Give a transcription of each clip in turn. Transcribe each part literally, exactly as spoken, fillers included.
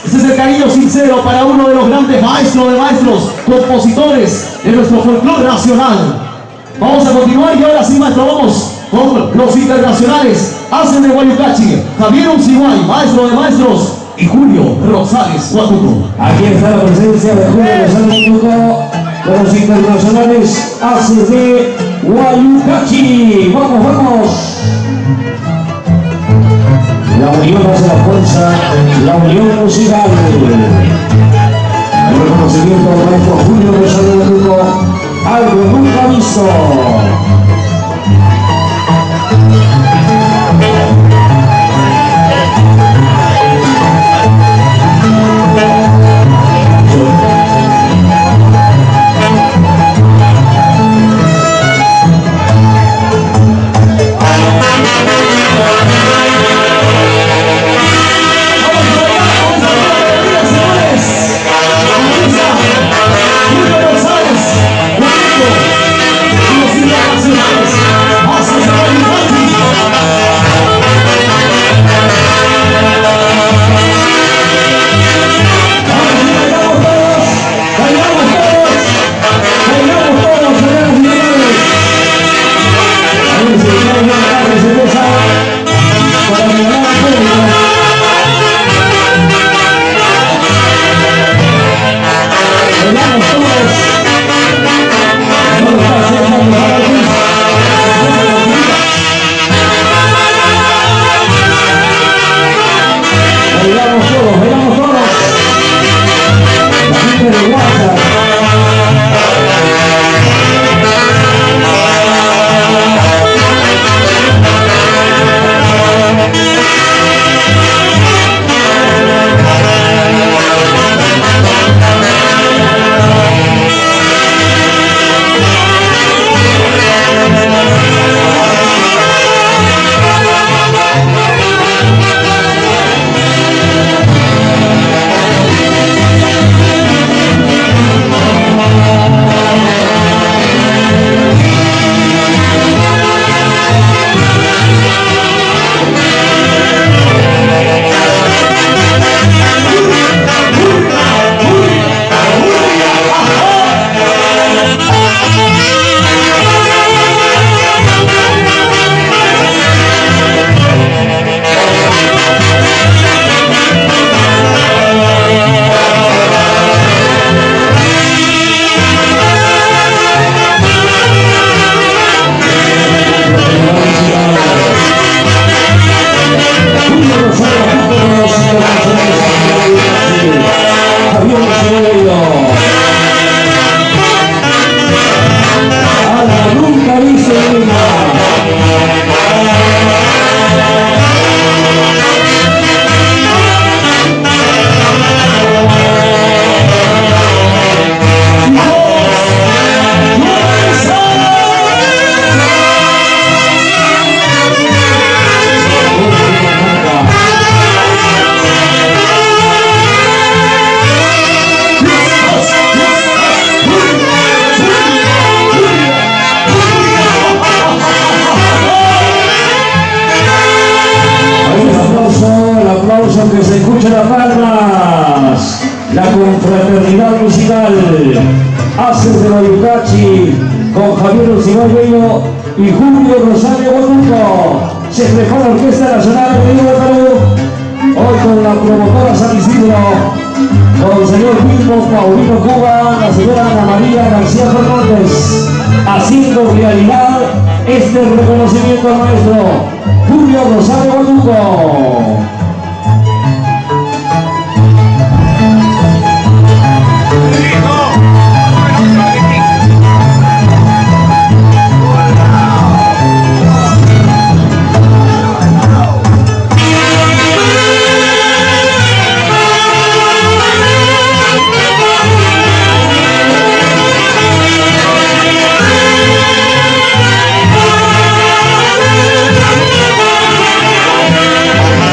Este es el cariño sincero para uno de los grandes maestros de maestros, compositores de nuestro folclore nacional. Vamos a continuar y ahora sí, maestro, vamos con los internacionales. Hacen de Guayucachi, Javier Unciguay, maestro de maestros, y Julio Rosales Huatuco. Aquí está la presencia de Julio Rosales Huatuco con los internacionales Haces de Guayucachi. Vamos, vamos. La unión hace la fuerza, la unión musical. El reconocimiento del maestro Julio Rosales Huatuco, algo nunca visto. Que se escuchen las palmas, la confraternidad musical Haces de Guayucachi con Javier Unciguay y Julio Rosales Huatuco. Se dejó la Orquesta Nacional de Perú, hoy con la promotora San Isidro, con el señor Wilmo Paulino Cuba, la señora Ana María García Fernández, haciendo realidad este reconocimiento al maestro Julio Rosales Huatuco. We'll be right back.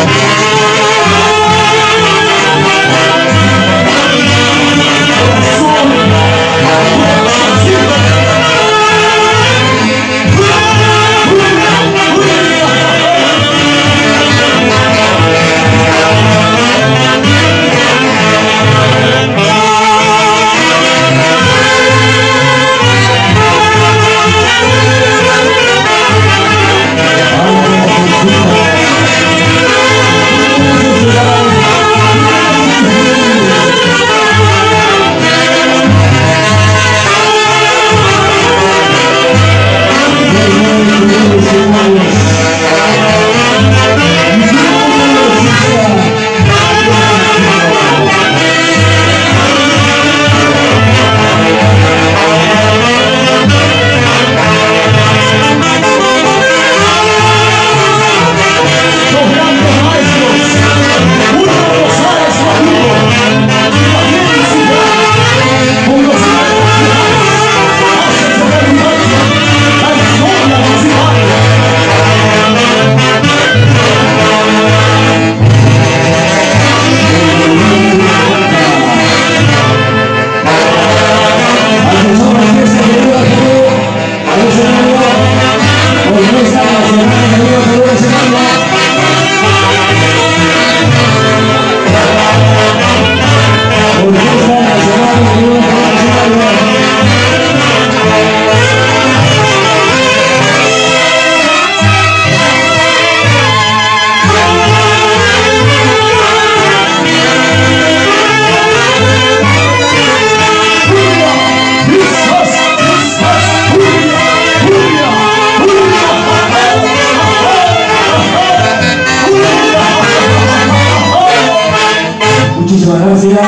gracias.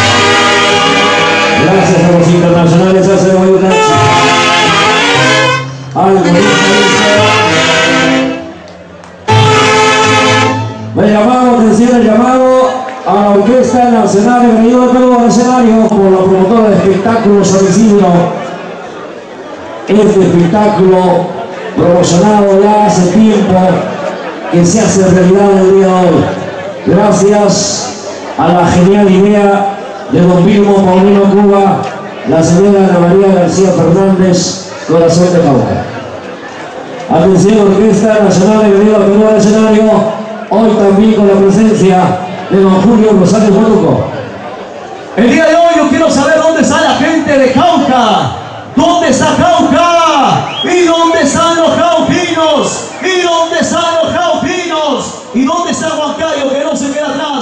Gracias a los internacionales Ace de Guayucachi. Algo dice. Me llamamos, atención el llamado a la Orquesta Nacional de Venido de Perú al escenario por la promotora de espectáculos San Isidro. Este espectáculo promocionado ya hace tiempo que se hace realidad el día de hoy. Gracias a la genial idea de don Vilmo Paulino Cuba, la señora Ana María García Fernández, Corazón de Cauca. Atención, Orquesta Nacional de Venido de Perú al escenario, hoy también con la presencia de don Julio Rosario Maruco. El día de hoy yo quiero saber dónde está la gente de Cauca. ¿Dónde está Cauca? ¿Y dónde están los cauquinos? ¿Y dónde están los cauquinos? ¿Y dónde está Huancayo que no se queda atrás?